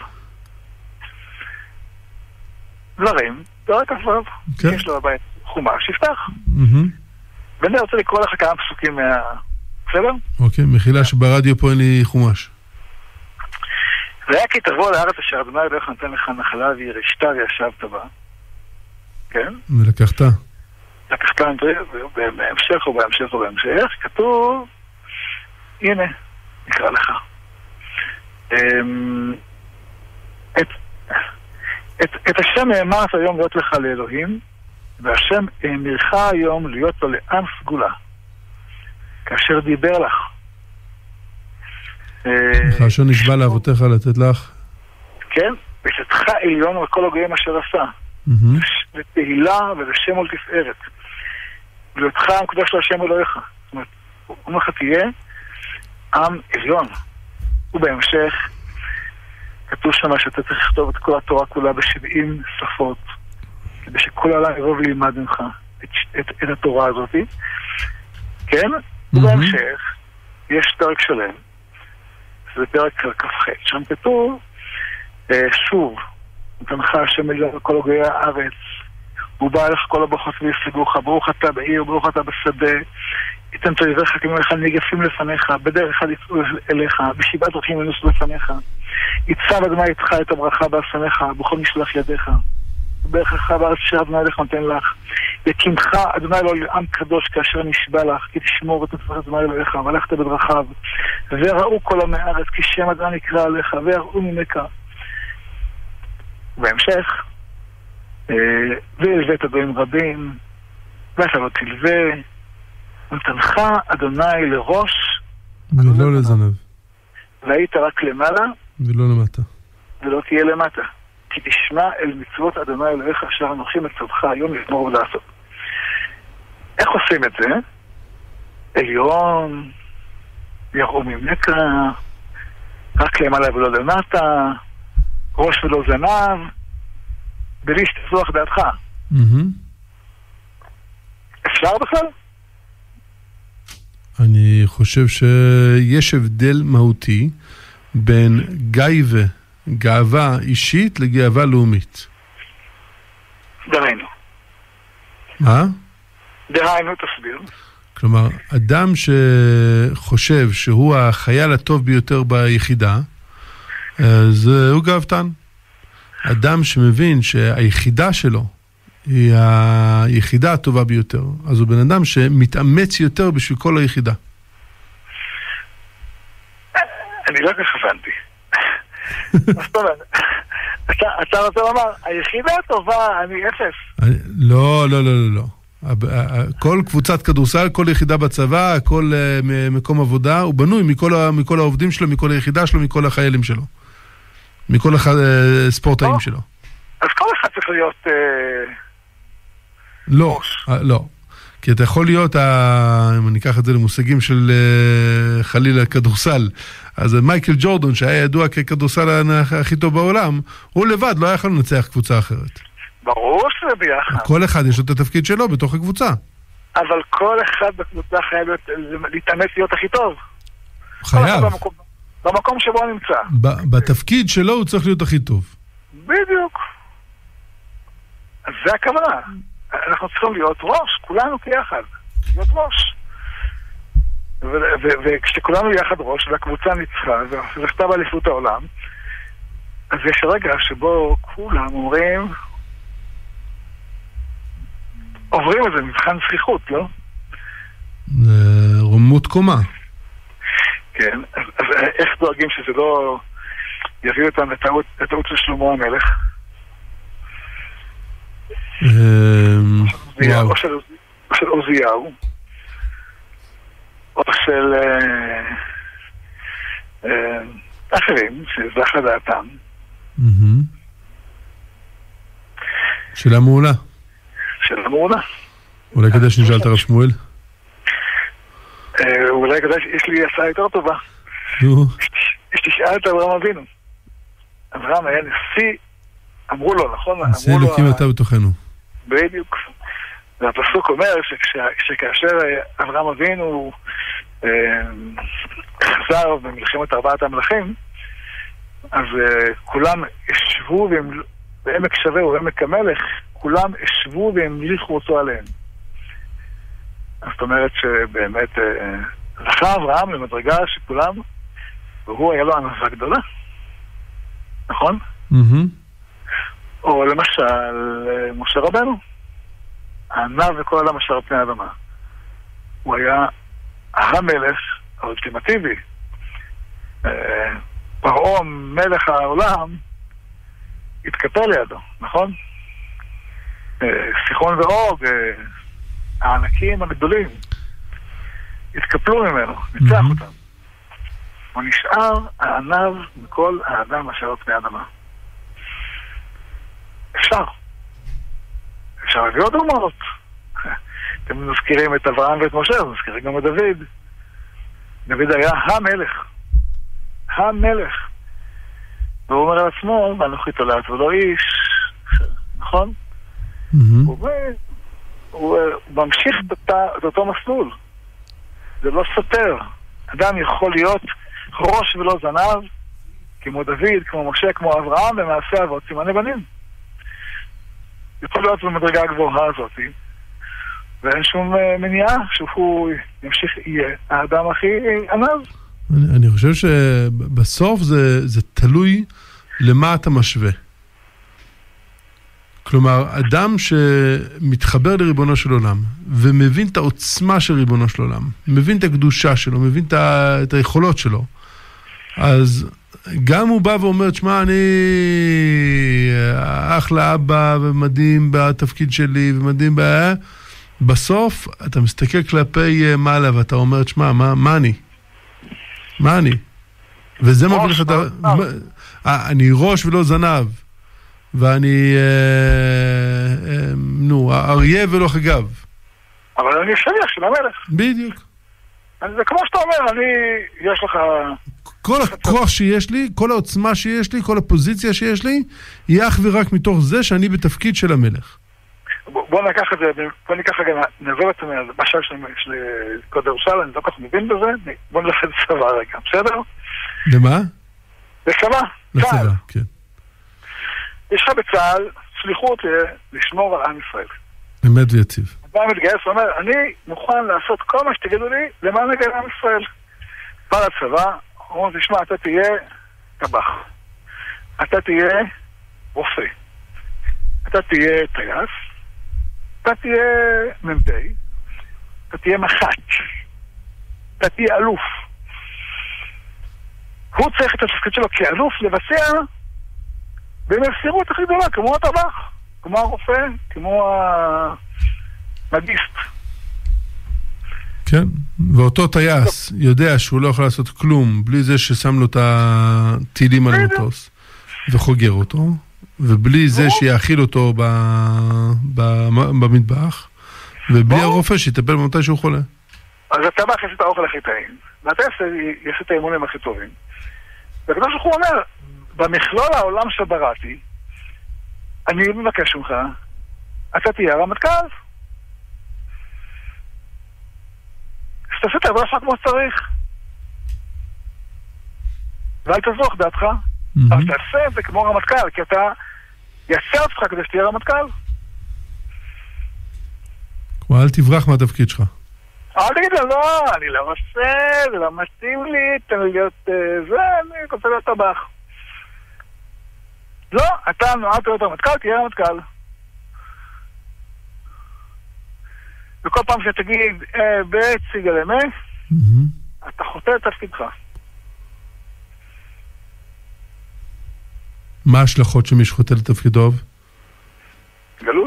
דברים, דברים כ"ו. יש לו בבית חומש, יפתח. ואני רוצה לקרוא לך כמה פסוקים מה... בסדר?
אוקיי, מחילה שברדיו פה אין לי חומש.
והיה כי תבוא לארץ אשר אדוני אלוהיך נותן לך נחלה וירשתה וישבת בה. כן?
ולקחת.
לקחת, בהמשך או בהמשך או בהמשך, כתוב, הנה, נקרא לך. את, את, את השם האמרת היום להיות לך לאלוהים, והשם האמירך היום להיות לו לעם סגולה, כאשר דיבר לך.
כאשר נשבע לאבותיך לתת לך.
כן, ושתך עליון וכל הגויים אשר עשה. לתהילה ולשם ולתפארת. ולהתך המקדש להשם אלוהיך. זאת אומרת, הוא אומר לך תהיה עם עליון. ובהמשך כתוב שם שאתה צריך לכתוב את כל התורה כולה בשבעים שפות, כדי שכל העולם יבוא ולימד ממך את, את, את התורה הזאת. כן? ובהמשך יש פרק שלם, זה פרק כ"ח, שם כתוב שוב, נתנך השם עליון וכל הגויי הארץ, הוא בא לך כל הברכות וישיגוך, ברוך אתה בעיר, ברוך אתה בשדה, ייתן תויביך כמלך ניגפים לפניך, בדרך אחד יצאו אליך, בשבעת דרכים ינוסו לפניך, יצב אדוני איתך את הברכה באסניך, בכל משלח ידיך, ברכך בארץ אשר אדוני אלוהיך נותן לך, יקימך אדוני אלוהיך עם קדוש כאשר נשבע לך, כי תשמור את מצוות אדוני אלוהיך, והלכת בדרכיו, וראו כל עמי הארץ, כי שם אדוני נקרא עליך, ויראו ממך. בהמשך, והלווית אדומים רבים, ואתה לא תלווה, ונתנך אדוני לראש,
ולא לזנב.
והיית רק למעלה,
ולא למטה.
ולא תהיה למטה. כי תשמע אל מצוות אדוני אלוהיך אשר אנוכי מצווך היום לשמור ולעשות. איך עושים את זה? עליון, יראו ממך, רק למעלה ולא למטה, ראש ולא זנב, בלי שתזוח דעתך. אפשר בכלל?
אני חושב שיש הבדל מהותי בין גאווה, גאווה אישית לגאווה לאומית.
דהיינו.
מה?
דהיינו, תסביר.
כלומר, אדם שחושב שהוא החייל הטוב ביותר ביחידה, אז הוא גאוותן. אדם שמבין שהיחידה שלו היא היחידה הטובה ביותר, אז הוא בן אדם שמתאמץ יותר בשביל כל היחידה.
אני לא כך הבנתי. אתה רוצה לומר, היחידה הטובה, אני אפס.
לא, לא, לא, לא, לא. כל קבוצת כדורסל, כל יחידה בצבא, כל מקום עבודה, הוא בנוי מכל העובדים שלו, מכל היחידה שלו, מכל החיילים שלו. מכל הספורטאים שלו.
אז כל אחד צריך להיות...
לא, לא. כי אתה יכול להיות, אם אני אקח את זה למושגים של חלילה כדורסל, אז מייקל ג'ורדון, שהיה ידוע ככדורסל הכי טוב בעולם, הוא לבד לא היה יכול לנצח קבוצה אחרת.
ברור שזה ביחד.
כל אחד יש לו את התפקיד שלו בתוך הקבוצה.
אבל כל אחד בקבוצה חייב להתאמץ להיות הכי טוב.
חייב.
במקום, במקום שבו הוא נמצא.
בתפקיד שלו הוא צריך להיות הכי טוב.
בדיוק. אז זה הכוונה. אנחנו צריכים להיות ראש, כולנו כיחד. להיות ראש. וכשכולנו יחד ראש, והקבוצה ניצחה, וזכתה באליפות העולם, אז יש רגע שבו כולם אומרים, עוברים איזה מבחן זכיחות, לא?
רוממות קומה.
כן, אז איך דואגים שזה לא יביא אותם לטעות של שלמה המלך? או של עוזיהו, או של אחרים, שזך לדעתם.
שאלה מעולה.
שאלה מעולה.
אולי כדאי שנשאל את הרב שמואל?
אולי כדאי שיש לי הצעה יותר טובה. שתשאל את אברהם אבינו. אברהם היה נשיא, אמרו לו, נכון?
נשיא אלוקים אתה בתוכנו.
בדיוק. והפסוק אומר שכאשר אברהם אבינו חזר במלחמת ארבעת המלכים, אז כולם ישבו בעמק שווה ובעמק המלך, כולם ישבו והמליכו אותו עליהם. זאת אומרת שבאמת זכה אברהם למדרגה שכולם, והוא היה לו ענווה גדולה. נכון? או למשל משה רבנו, הענב וכל אדם אשר על פני האדמה. הוא היה המלך האולטימטיבי. פרעה מלך העולם התקפל לידו, נכון? סיחון ואוג, הענקים הגדולים, התקפלו ממנו, ניצח אותם. הוא נשאר הענב מכל האדם אשר על פני האדמה. אפשר. אפשר להביא עוד דוגמאות. אתם מזכירים את אברהם ואת משה, מזכירים גם את דוד. דוד היה המלך. המלך. והוא אומר על עצמו, ואנוכי תולעת ולא איש. נכון? הוא ממשיך את אותו מסלול. זה לא סותר. אדם יכול להיות ראש ולא זנב, כמו דוד, כמו משה, כמו אברהם, במעשה אבות סימני בנים. יכול להיות במדרגה הגבוהה הזאת, ואין שום מניעה שהוא ימשיך, יהיה האדם הכי ענב.
אני, אני חושב שבסוף זה, זה תלוי למה אתה משווה. כלומר, אדם שמתחבר לריבונו של עולם, ומבין את העוצמה של ריבונו של עולם, מבין את הקדושה שלו, מבין את היכולות שלו, אז גם הוא בא ואומר, תשמע, אני אחלה אבא ומדהים בתפקיד שלי, ומדהים ב... בסוף אתה מסתכל כלפי מעלה, ואתה אומר, תשמע, מה, מה אני? מה אני? וזה מביא לך את ה... אני ראש ולא זנב. ואני, נו, אריה ולא חגב.
אבל אני שליח של המלך.
בדיוק.
זה כמו שאתה אומר, אני, יש לך...
כל הכוח שיש לי, כל העוצמה שיש לי, כל הפוזיציה שיש לי, היא אך ורק מתוך זה שאני בתפקיד של המלך.
בוא ניקח את זה, בוא ניקח רגע, נעבור את זה מהמשל של כדורסל, אני לא כך מבין בזה, בוא נלך את צבא רגע, בסדר?
למה?
לצבא.
לצבא, כן.
יש לך בצה"ל שליחות לשמור על עם ישראל.
אמת ויציב.
אדם מתגייס ואומר, אני מוכן לעשות כל מה שתגידו לי למען נגד עם ישראל. בא לצבא, הוא אומר, תשמע, אתה תהיה טבח. אתה תהיה רופא. אתה תהיה טייס. אתה תהיה מ"פ. אתה תהיה מח"ט. אתה תהיה אלוף. הוא צריך את התפקיד שלו כאלוף לבצע במסירות הכי גדולה, כמו הטבח, כמו הרופא, כמו המגיסט.
כן, ואותו טייס יודע שהוא לא יכול לעשות כלום בלי זה ששם לו את הטילים על המטוס וחוגר אותו, ובלי זה שיאכיל אותו במטבח, ובלי הרופא שיטפל במתי שהוא חולה.
אז אתה בא את האוכל הכי טעים, ואתה יעשה את האימונים הכי טובים. והקדוש ברוך הוא אומר, במכלול העולם שבראתי, אני מבקש ממך, אתה תהיה הרמטכ"ל. שתעשה את העבודה שלך כמו שצריך. ואל תזרוק דעתך. אבל תעשה את זה כמו רמטכ"ל, כי אתה יעשה אותך כדי שתהיה רמטכ"ל.
אל תברח מהתפקיד שלך.
אל תגיד לו, לא, אני לא רוצה, זה לא מתאים לי, תן לי להיות זה, אני רוצה להיות טבח. לא, אתה נועד להיות רמטכ"ל, תהיה רמטכ"ל. וכל פעם שתגיד, בציג על אמת, אתה חוטא את תפקידך.
מה ההשלכות שמי שחוטא לתפקידו?
גלות.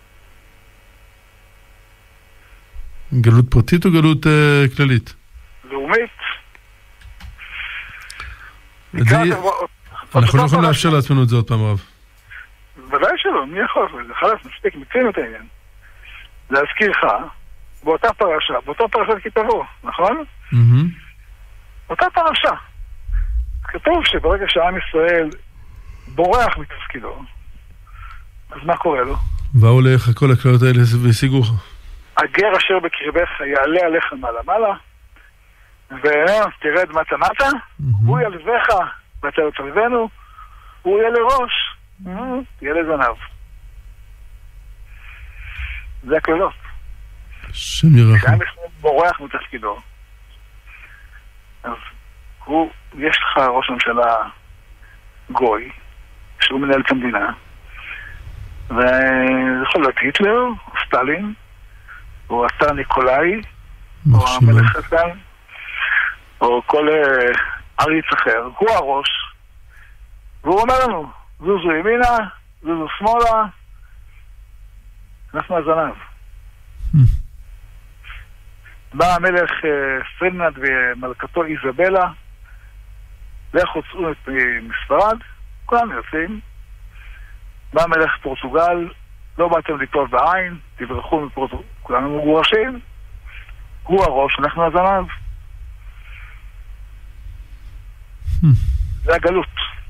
גלות פרטית או גלות uh, כללית?
לאומית.
אנחנו לא יכולים לאפשר לעצמנו את זה עוד פעם רב.
ודאי שלא, מי יכול? זה חלף, מספיק, מצינו את העניין. להזכיר לך, באותה פרשה, באותה פרשת כי תבוא, נכון? באותה פרשה. כתוב שברגע שעם ישראל בורח מתפקידו, אז מה קורה לו?
והוא הולך, כל הכללות האלה והשיגוך.
הגר אשר בקרבך יעלה עליך מעלה מעלה, ותרד מטה מטה, הוא ילבך ואתה יצלבנו, הוא יהיה לראש, תהיה לזנב. זה הכללות.
שם ירחם.
כשעם ישראל בורח מתפקידו, אז הוא, יש לך ראש ממשלה גוי, שהוא מנהל את המדינה, וזה יכול להיות היטלר, או סטלין, או השר ניקולאי, או המלך חסן, או כל עריץ אחר. הוא הראש, והוא אומר לנו, זוזו ימינה, זוזו שמאלה, אנחנו הזנב. בא המלך פרדיננד ומלכתו איזבלה, לכו צאו מספרד, כולם יוצאים. בא מלך פורטוגל, לא באתם ליטול בעין, תברחו מפורטוגל, כולנו מגורשים. הוא הראש, אנחנו הזנב. זה הגלות.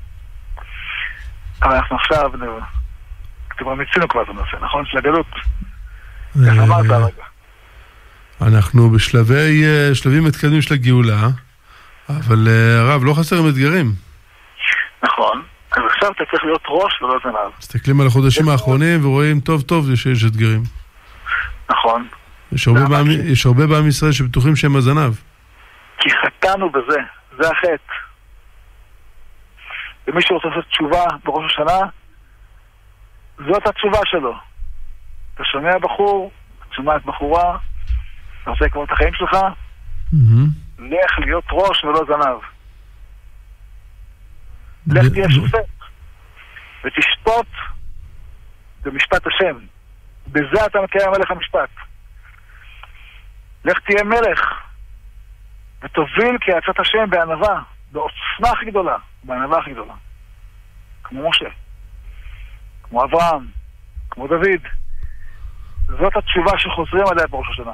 אבל אנחנו עכשיו, אתם מצינו כבר את הנושא, נכון? של הגלות. איך אמרת הרגע?
אנחנו בשלבי, שלבים מתקדמים של הגאולה, אבל הרב, לא חסרים אתגרים. נכון.
אז עכשיו אתה צריך להיות ראש ולא זנב.
מסתכלים על החודשים האחרונים ורואים טוב טוב שיש אתגרים.
נכון.
יש הרבה בעם ישראל שבטוחים שהם הזנב.
כי חטאנו בזה, זה החטא. ומי שרוצה לעשות תשובה בראש השנה, זאת התשובה שלו. אתה שומע בחור, אתה שומע את בחורה, אתה רוצה לקרוא את החיים שלך, לך להיות ראש ולא זנב. לך תהיה שופט ותשפוט במשפט השם. בזה אתה מקיים מלך המשפט. לך תהיה מלך ותוביל כעצת השם בענווה, בעוצמה הכי גדולה, בענווה הכי גדולה, כמו משה, כמו אברהם, כמו דוד. זאת התשובה שחוזרים עליה בראש השנה.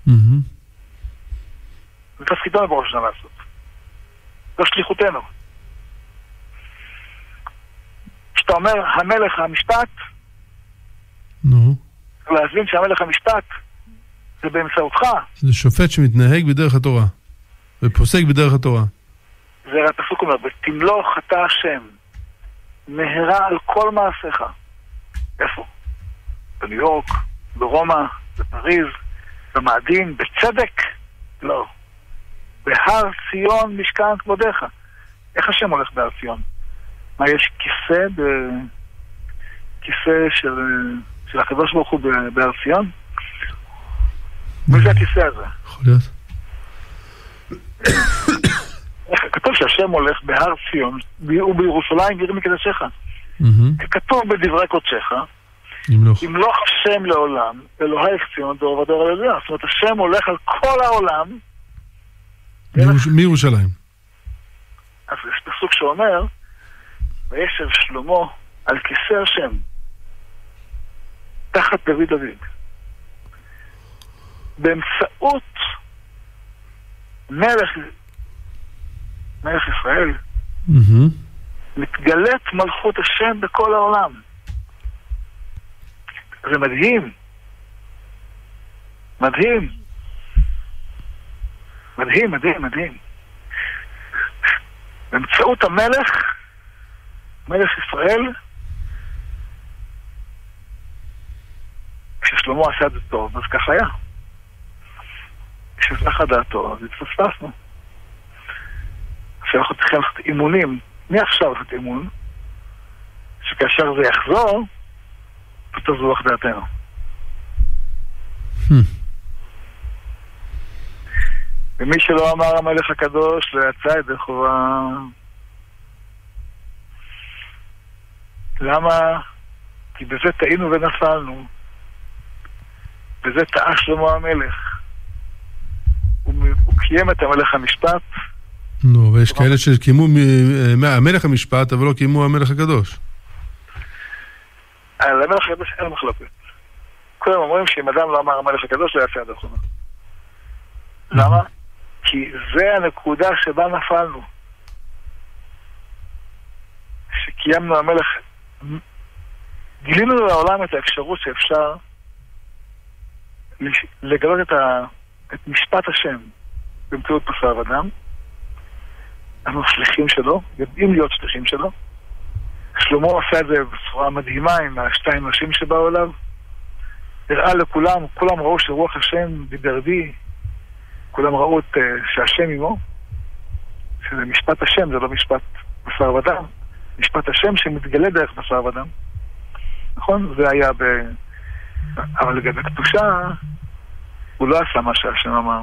זה תפקידנו בראש השנה לעשות. זו שליחותנו. כשאתה אומר המלך המשפט,
נו.
להבין שהמלך המשפט זה באמצעותך.
זה שופט שמתנהג בדרך התורה ופוסק בדרך התורה.
זה הפסוק אומר, ותמלוך אתה השם מהרה על כל מעשיך. איפה? בניו יורק, ברומא, בפריז, במאדים, בצדק? לא. בהר ציון משכן כבודיך. איך השם הולך בהר ציון? מה, יש כיסא ב... כיסא של, של הקדוש ברוך הוא בהר ציון? מי זה הכיסא הזה?
יכול להיות.
כתוב שהשם הולך בהר ציון ובירושלים עיר מקדשך. כתוב בדברי קודשך, ימלוך השם לעולם, אלוהיך ציון דור ודור על ידיה. זאת אומרת, השם הולך על כל העולם
מירושלים.
אז יש פסוק שאומר, וישב שלמה על כיסא השם תחת דוד דוד. באמצעות מלך, מלך ישראל,
Mm-hmm.
מתגלת מלכות השם בכל העולם. זה מדהים. מדהים. מדהים, מדהים, מדהים. באמצעות המלך, מלך ישראל, כששלמה עשה את זה טוב, אז כך היה. כשזכה דעתו, אז התפספסנו. עכשיו אנחנו צריכים לעשות אימונים. מי עכשיו לעשות אימון? שכאשר זה יחזור, תזרוח דעתנו. ומי שלא אמר המלך הקדוש, לא יצא את זה חובה. למה? כי בזה טעינו ונפלנו. בזה טעה שלמה המלך. הוא, הוא קיים את המלך המשפט.
נו, ויש כאלה שקיימו המלך המשפט, אבל לא קיימו המלך הקדוש.
על המלך הקדוש אין מחלוקת. כולם אומרים שאם אדם לא אמר המלך הקדוש, לא יצא את החובה. למה? כי זה הנקודה שבה נפלנו. שקיימנו המלך, גילינו לעולם את האפשרות שאפשר לגלות את, ה... את משפט השם באמצעות בשר ודם. אנחנו שליחים שלו, יודעים להיות שליחים שלו. שלמה עשה את זה בצורה מדהימה עם השתיים נשים שבאו אליו. הראה לכולם, כולם ראו שרוח השם דיבר בי, כולם ראו את, uh, שהשם עמו, שזה משפט השם, זה לא משפט בשר ודם, משפט השם שמתגלה דרך בשר ודם. נכון? זה היה ב... אבל לגבי קדושה, הוא לא עשה מה שהשם אמר.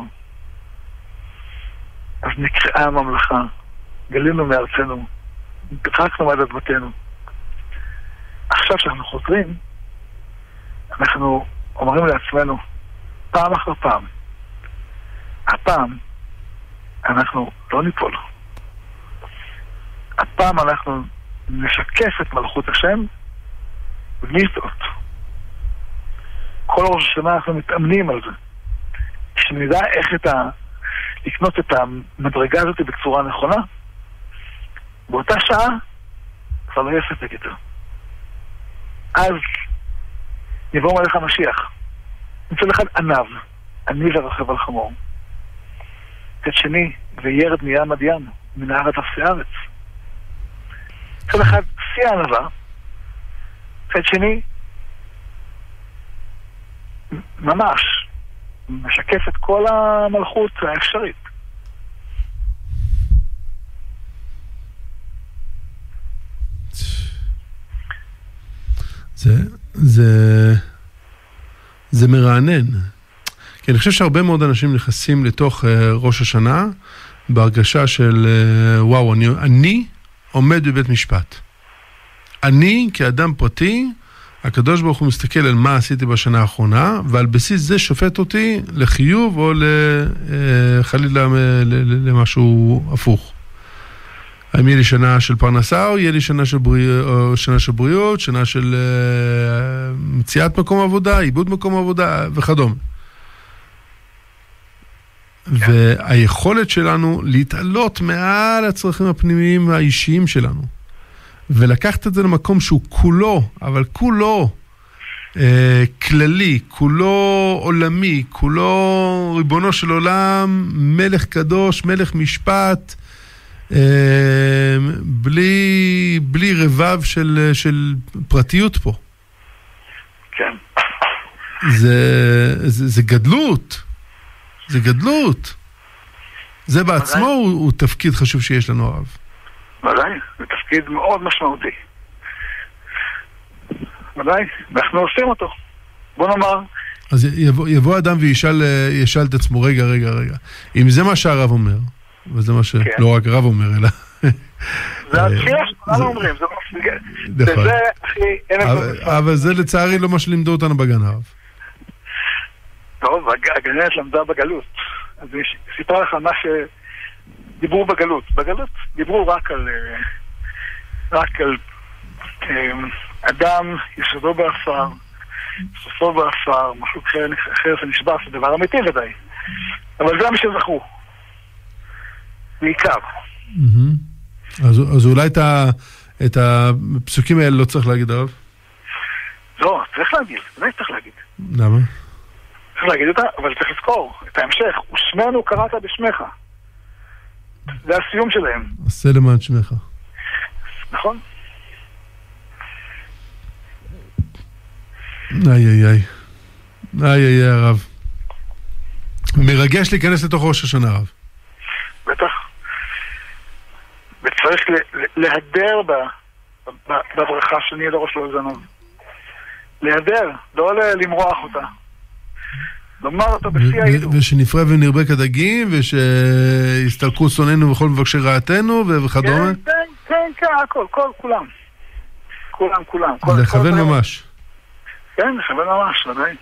אז נקראה הממלכה, גלינו מארצנו, התרחקנו מעד אדמתנו. עכשיו שאנחנו חוזרים, אנחנו אומרים לעצמנו, פעם אחר פעם, הפעם אנחנו לא ניפול. הפעם אנחנו נשקף את מלכות השם בלי לטעות. כל ראש השנה אנחנו מתאמנים על זה. שנדע איך את ה... לקנות את המדרגה הזאת בצורה נכונה, באותה שעה כבר לא יהיה ספק יותר. אז יבוא מלך המשיח. מצד אחד עניו, עני ורחב על חמור. מצד שני, וירד מים מדיין, מנהר עד אפסי ארץ. מצד אחד, שיא הענווה. מצד שני, ממש, משקף את כל המלכות האפשרית.
זה, זה, זה מרענן. כי אני חושב שהרבה מאוד אנשים נכנסים לתוך uh, ראש השנה, בהרגשה של, uh, וואו, אני, אני עומד בבית משפט. אני, כאדם פרטי, הקדוש ברוך הוא מסתכל על מה עשיתי בשנה האחרונה, ועל בסיס זה שופט אותי לחיוב או לחלילה למשהו הפוך. האם יהיה לי שנה של פרנסה, או יהיה לי שנה של, בריא, או שנה של בריאות, שנה של uh, מציאת מקום עבודה, איבוד מקום עבודה וכדומה. והיכולת שלנו להתעלות מעל הצרכים הפנימיים האישיים שלנו, ולקחת את זה למקום שהוא כולו, אבל כולו אה, כללי, כולו עולמי, כולו ריבונו של עולם, מלך קדוש, מלך משפט, אה, בלי, בלי רבב של, של פרטיות פה.
כן.
זה, זה, זה גדלות. זה גדלות. זה בעצמו הוא, הוא תפקיד חשוב שיש לנו הרב.
ודאי, זה תפקיד מאוד משמעותי. ודאי, אנחנו עושים אותו. בוא נאמר.
אז יבוא, יבוא אדם וישאל ישאל את עצמו, רגע, רגע, רגע. אם זה מה שהרב אומר, וזה מה שלא כן. רק הרב אומר, אלא...
זה התחילה שכולנו אומרים, זה מה
נכון.
וזה הכי...
אבל זה לצערי לא מה שלימדו אותנו בגן הרב.
טוב, הגננת למדה בגלות. אז היא סיפרה לך מה שדיברו בגלות. בגלות דיברו רק על רק על אדם יסודו באפר, סופו באפר, משהו חרס ונשבר, זה דבר אמיתי ודאי. אבל זה מה שזכו. בעיקר.
אז אולי את הפסוקים האלה לא צריך להגיד עליו?
לא, צריך להגיד, אולי צריך להגיד.
למה?
צריך להגיד אותה, אבל צריך לזכור את ההמשך. ושמנו קראת בשמך. זה הסיום שלהם.
עשה למען שמך.
נכון?
איי איי איי. איי איי איי הרב. מרגש להיכנס לתוך ראש השנה הרב.
בטח. וצריך להדר בברכה שני לראש לא זנב. להדר, לא למרוח אותה. לומר אותה בשיא העידו.
ושנפרע ונרבה כדגים, ושיסתלקו שונאינו וכל מבקשי רעתנו וכדומה.
כן, כן, כן, כן, הכל, כל, כולם. כולם, כולם.
לכוון ממש.
כן, לכוון ממש, ודאי.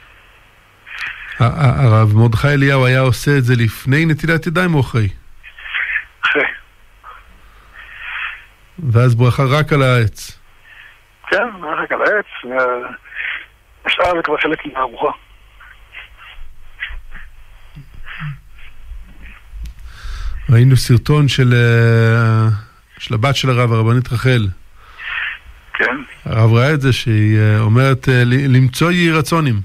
הרב מרדכי אליהו היה עושה את זה לפני נטילת ידיים או אחרי?
אחרי.
ואז ברכה רק על העץ.
כן, רק על העץ. השאר זה כבר חלק מהארוחה.
ראינו סרטון של, של הבת של הרב, הרבנית רחל.
כן.
הרב ראה את זה שהיא אומרת למצוא יהי רצונים.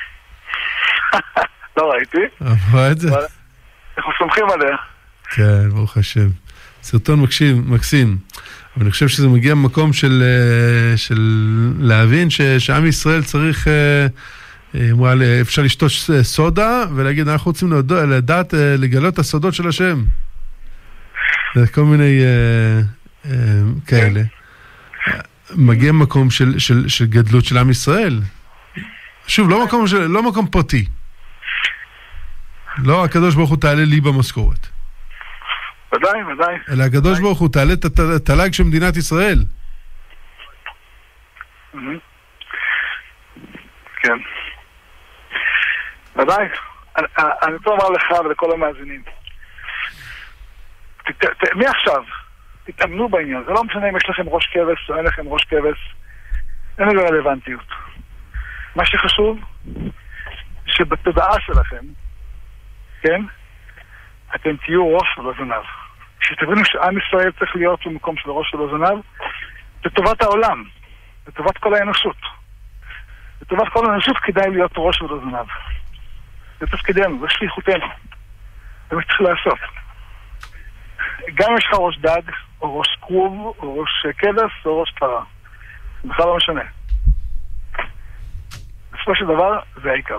לא ראיתי.
הרב ראה את זה?
אנחנו סומכים עליה.
כן, ברוך השם. סרטון מקשים, מקסים. אבל אני חושב שזה מגיע ממקום של, של להבין ש, שעם ישראל צריך, אמרה, אפשר לשתות סודה ולהגיד, אנחנו רוצים לדעת, לגלות את הסודות של השם. זה כל מיני uh, uh, כאלה. מגיע מקום של, של, של גדלות של עם ישראל. שוב, לא מקום, של, לא מקום פרטי. לא הקדוש ברוך הוא תעלה לי במשכורת.
ודאי, ודאי.
אלא הקדוש ברוך הוא תעלה את התל"ג של מדינת ישראל.
כן. ודאי. אני רוצה לומר לך ולכל המאזינים. מי עכשיו? תתאמנו בעניין. זה לא משנה אם יש לכם ראש כבש או אין לכם ראש כבש. אין לזה רלוונטיות. מה שחשוב, שבתודעה שלכם, כן? אתם תהיו ראש ולא זנב. כשתבינו שעם ישראל צריך להיות במקום של ראש ולא זנב, לטובת העולם, לטובת כל האנושות. לטובת כל האנושות כדאי להיות ראש ולא זנב. זה תפקידנו, זה שליחותנו. זה מה שצריך לעשות. גם אם יש לך ראש דג, או ראש כרוב, או ראש כבש, או ראש פרה. זה בכלל לא משנה. בסופו של דבר, זה העיקר.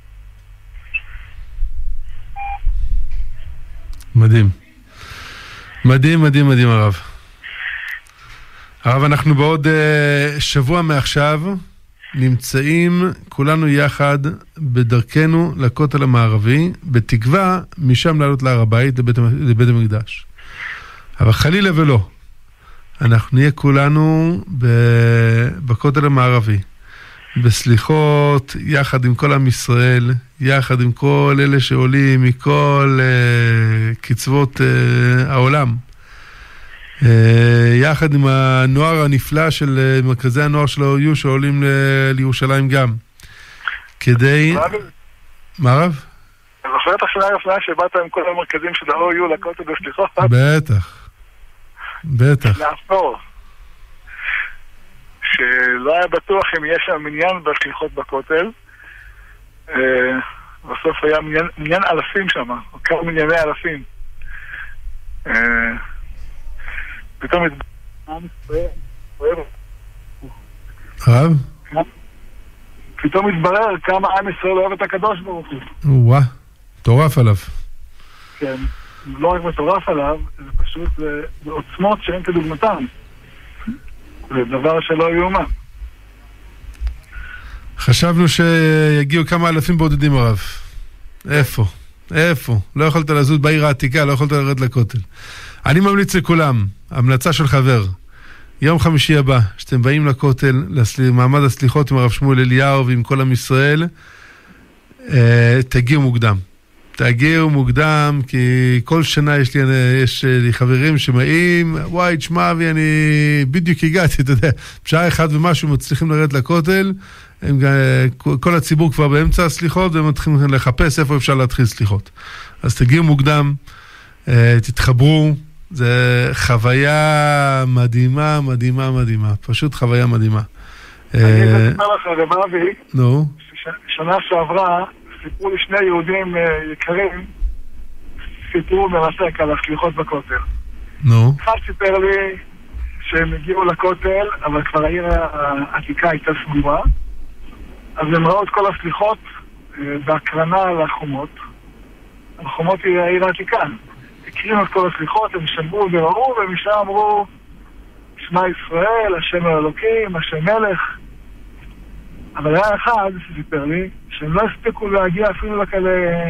מדהים. מדהים, מדהים, מדהים הרב. הרב, אנחנו בעוד uh, שבוע מעכשיו נמצאים כולנו יחד בדרכנו לכותל המערבי, בתקווה משם לעלות להר הבית לבית, לבית המקדש. אבל חלילה ולא. אנחנו נהיה כולנו בכותל המערבי, בסליחות, יחד עם כל עם ישראל, יחד עם כל אלה שעולים מכל uh, קצוות uh, העולם, uh, יחד עם הנוער הנפלא של uh, מרכזי הנוער של ה-או יו שעולים ל- לירושלים גם, כדי... מה רב?
אני זוכר את השנה הרפנה שבאת עם כל המרכזים של ה-או יו לכותל בסליחות?
בטח, בטח.
לעשור. שלא היה בטוח אם יש שם מניין בסליחות בכותל. בסוף היה מניין, מניין אלפים שם, או כמה מנייני אלפים. פתאום
רב?
פתאום התברר כמה עם ישראל אוהב את הקדוש ברוך הוא.
וואה, מטורף עליו.
כן, לא רק מטורף עליו, זה פשוט זה עוצמות שאין כדוגמתן. זה דבר שלא יאומן.
חשבנו שיגיעו כמה אלפים בודדים הרב. איפה? איפה? לא יכולת לזוז בעיר העתיקה, לא יכולת לרד לכותל. אני ממליץ לכולם, המלצה של חבר, יום חמישי הבא, שאתם באים לכותל, למעמד הסליחות עם הרב שמואל אליהו ועם כל עם ישראל, תגיעו מוקדם. תגיעו מוקדם, כי כל שנה יש לי, יש לי חברים שמאים, וואי, תשמע, ואני בדיוק הגעתי, אתה יודע, בשעה אחד ומשהו מצליחים לרדת לכותל, הם, כל הציבור כבר באמצע הסליחות, והם מתחילים לחפש איפה אפשר להתחיל סליחות. אז תגיעו מוקדם, תתחברו, זה חוויה מדהימה, מדהימה, מדהימה, פשוט חוויה מדהימה.
אני אספר לך, רב אבי,
נו.
שנה שעברה, סיפרו לי שני יהודים יקרים, סיפרו מרסק על הסליחות בכותל.
נו.
אחד סיפר לי שהם הגיעו לכותל, אבל כבר העיר העתיקה הייתה סגורה, אז הם ראו את כל הסליחות בהקרנה על החומות. החומות היא העיר העתיקה. הקרינו את כל הסליחות, הם שמעו וראו, ומשם אמרו, שמע ישראל, השם האלוקים, השם מלך. אבל היה אחד שסיפר לי, שהם לא הספיקו להגיע אפילו לכאלה,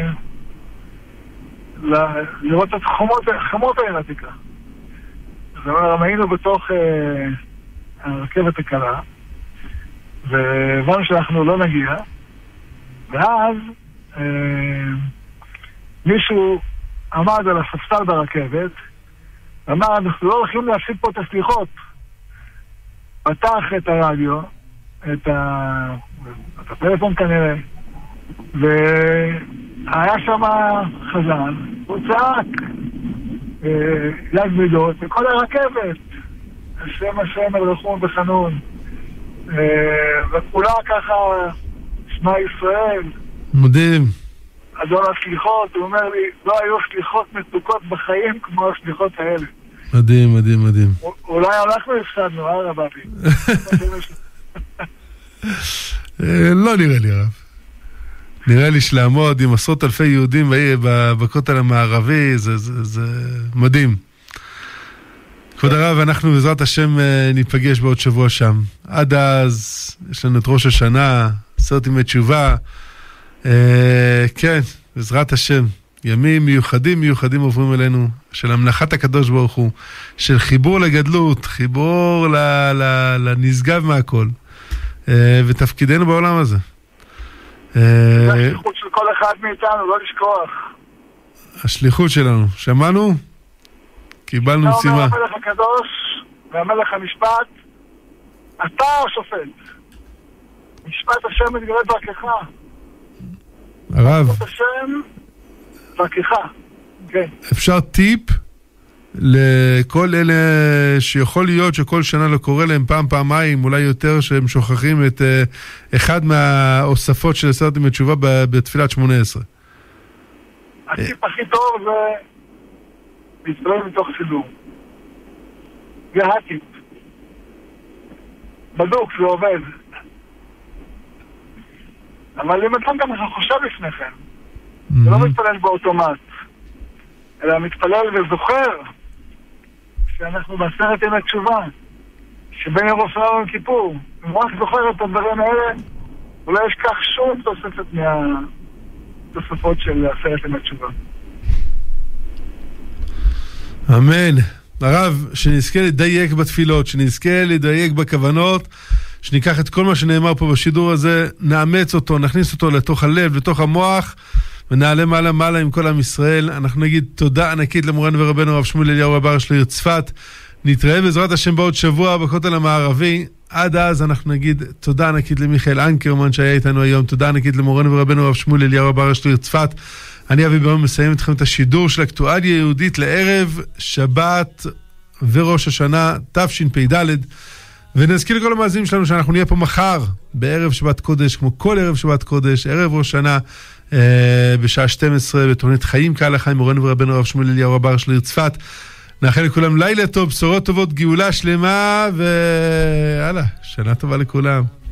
ל- לראות את חומות, חומות העיר העתיקה. זאת אומרת, היינו בתוך אה, הרכבת הקלה, והבנו שאנחנו לא נגיע, ואז אה, מישהו עמד על הספסל ברכבת, ואמר, אנחנו לא הולכים להפסיק פה את הסליחות. פתח את הרדיו, את, ה... את הפלאפון כנראה, והיה שם חזן, הוא צעק אה, יד מידות בכל הרכבת, השם השם אל רחום וחנון, אה, וכולה ככה שמע ישראל
מדהים.
אדון הסליחות. הוא אומר לי, לא היו סליחות מתוקות בחיים כמו הסליחות האלה.
מדהים, מדהים, מדהים.
אולי אנחנו הפסדנו, אה רב אבי?
לא נראה לי רב. נראה לי שלעמוד עם עשרות אלפי יהודים בכותל המערבי, זה, זה, זה מדהים. כבוד הרב, אנחנו בעזרת השם ניפגש בעוד שבוע שם. עד אז יש לנו את ראש השנה, עשרת ימי תשובה. כן, בעזרת השם. ימים מיוחדים מיוחדים עוברים אלינו, של המנחת הקדוש ברוך הוא, של חיבור לגדלות, חיבור ל, ל, לנשגב מהכל, ותפקידנו בעולם הזה.
זה השליחות של כל אחד מאיתנו, לא לשכוח.
השליחות שלנו, שמענו? קיבלנו משימה.
אתה אומר המלך הקדוש והמלך המשפט, אתה השופט. משפט השם מתגלה דרכך.
הרב.
משפט השם דרכך. כן.
אפשר טיפ לכל אלה שיכול להיות שכל שנה לא קורה להם פעם, פעמיים, אולי יותר, שהם שוכחים את uh, אחד מהאוספות של עשרת ימי תשובה בתפילת שמונה עשרה.
הטיפ הכי טוב זה להתפלל מתוך סידור. זה הטיפ. בדוק, זה עובד. אבל אם אתם גם חושב לפניכם, זה לא מתפלל באוטומט, אלא מתפלל וזוכר שאנחנו בעשרת ימי תשובה, שבין ערב פסח ליום כיפור. אם רק זוכר את הדברים האלה, אולי ישכח שום תוספת מהתוספות של עשרת ימי תשובה.
אמן. הרב, שנזכה לדייק בתפילות, שנזכה לדייק בכוונות, שניקח את כל מה שנאמר פה בשידור הזה, נאמץ אותו, נכניס אותו לתוך הלב, לתוך המוח, ונעלה מעלה מעלה עם כל עם ישראל. אנחנו נגיד תודה ענקית למורנו ורבנו הרב שמואל אליהו רב הראשי לעיר צפת. נתראה בעזרת השם בעוד שבוע בכותל המערבי. עד אז אנחנו נגיד תודה ענקית למיכאל אנקרמן שהיה איתנו היום, תודה ענקית למורנו ורבנו הרב שמואל אליהו רב הראשי לעיר צפת. אני אבי ברם מסיים אתכם את השידור של אקטואליה יהודית לערב שבת וראש השנה תשפ"ד, ונזכיר לכל המאזינים שלנו שאנחנו נהיה פה מחר בערב שבת קודש, כמו כל ערב שבת קודש, ערב ראש שנה, אה, בשעה שתים עשרה בתוכנית חיים כהלכה עם מורנו ורבנו הרב שמואל אליהו רב הראשי לעיר צפת. נאחל לכולם לילה טוב, בשורות טובות, גאולה שלמה, ויאללה, שנה טובה לכולם.